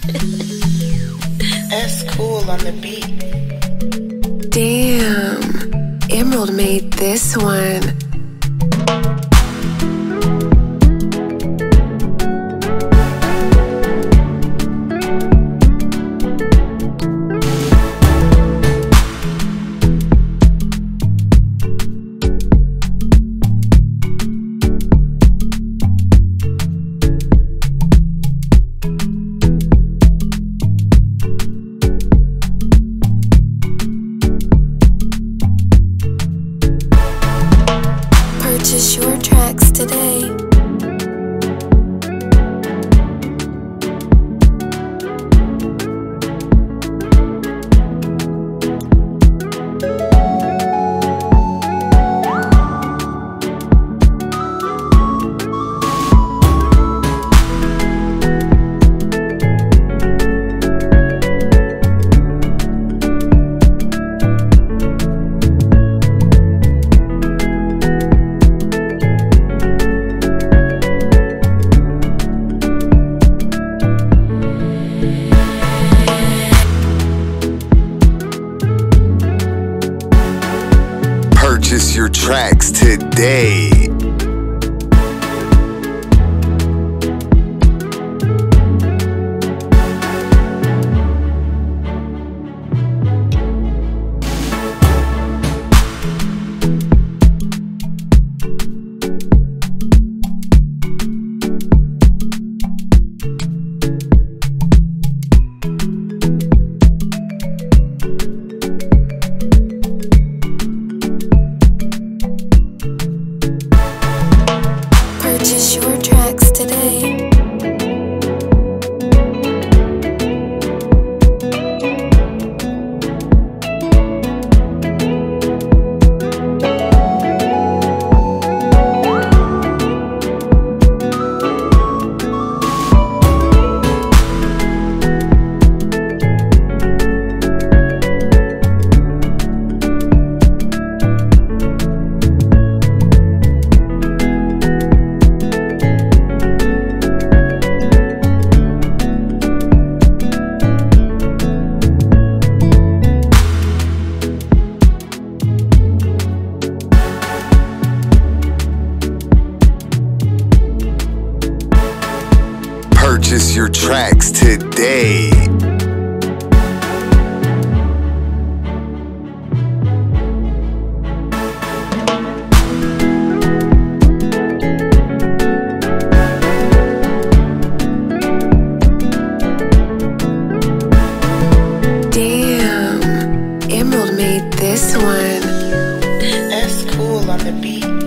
S Cool on the beat. Damn, Emerald made this one. Purchase your tracks today. Purchase your tracks today. Purchase your tracks today. Purchase your tracks today. Damn, Emerald made this one. S Cool on the beat.